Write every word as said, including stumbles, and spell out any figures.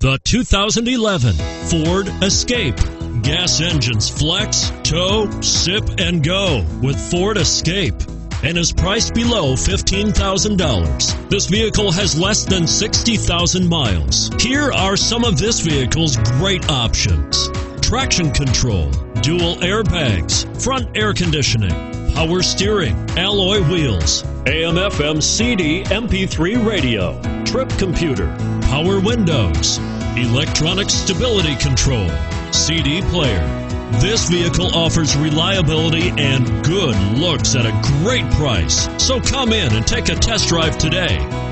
The two thousand eleven Ford Escape. Gas engines flex, tow, sip, and go with Ford Escape, and is priced below fifteen thousand dollars. This vehicle has less than sixty thousand miles. Here are some of this vehicle's great options: traction control, dual airbags, front air conditioning, power steering, alloy wheels, A M F M C D M P three radio, trip computer, power windows, electronic stability control, C D player. This vehicle offers reliability and good looks at a great price. So come in and take a test drive today.